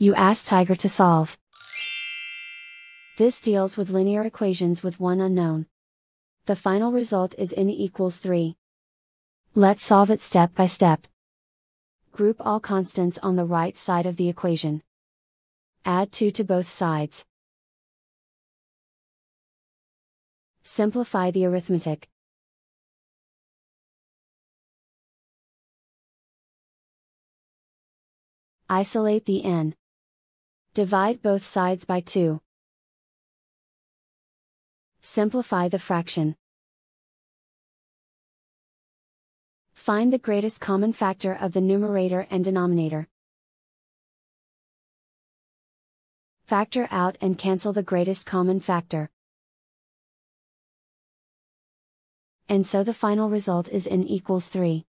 You ask Tiger to solve. This deals with linear equations with one unknown. The final result is n equals 3. Let's solve it step by step. Group all constants on the right side of the equation. Add 2 to both sides. Simplify the arithmetic. Isolate the n. Divide both sides by 2. Simplify the fraction. Find the greatest common factor of the numerator and denominator. Factor out and cancel the greatest common factor. And so the final result is n equals 3.